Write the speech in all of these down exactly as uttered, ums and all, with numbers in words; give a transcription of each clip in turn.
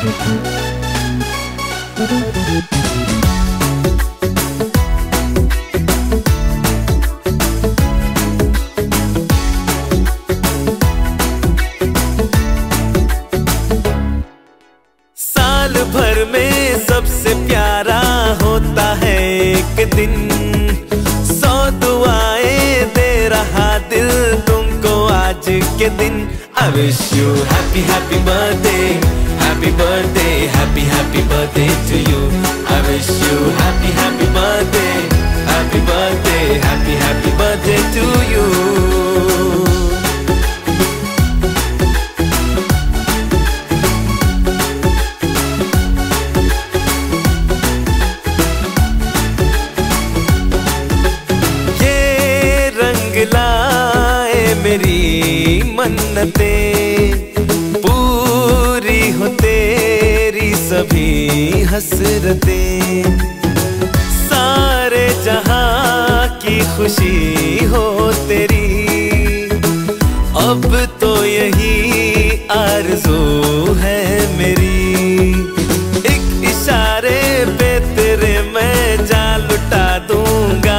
साल भर में सबसे प्यारा होता है एक दिन, सौ दुआएं दे रहा दिल तुमको आज के दिन। I wish you happy happy birthday, happy birthday, happy happy birthday to you. I wish you happy happy birthday, happy birthday, happy happy birthday to you. लाए मेरी मन्नतें, पूरी हो तेरी सभी हसरतें, सारे जहां की खुशी हो तेरी, अब तो यही आरज़ू है मेरी। एक इशारे पे तेरे मैं जान लुटा दूंगा,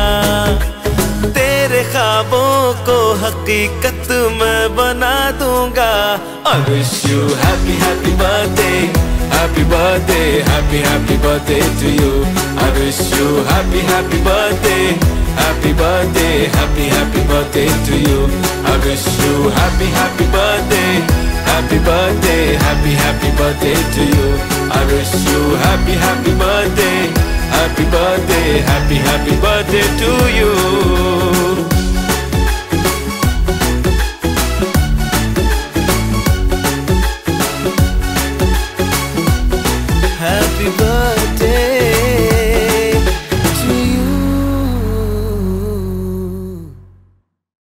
ख्वाबों को हकीकत में बना दूंगा। I wish you happy happy birthday, happy birthday, happy happy birthday to you. I wish you happy happy birthday, happy birthday, happy happy birthday to you. I wish you happy happy birthday, happy birthday, happy happy birthday to you. I wish you happy happy birthday, happy birthday, happy happy birthday to